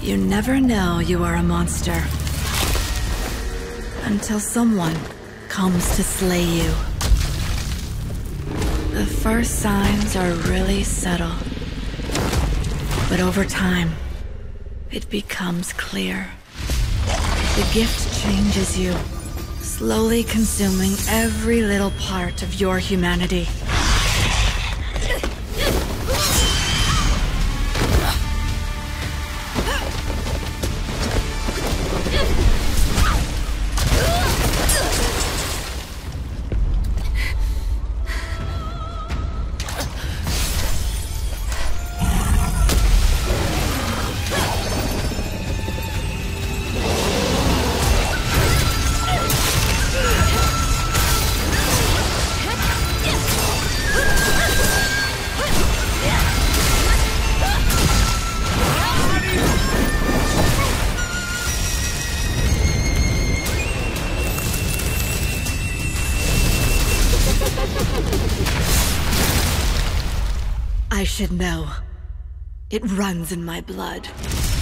You never know you are a monster until someone comes to slay you. The first signs are really subtle, but over time, it becomes clear. The gift changes you, slowly consuming every little part of your humanity. I should know. It runs in my blood.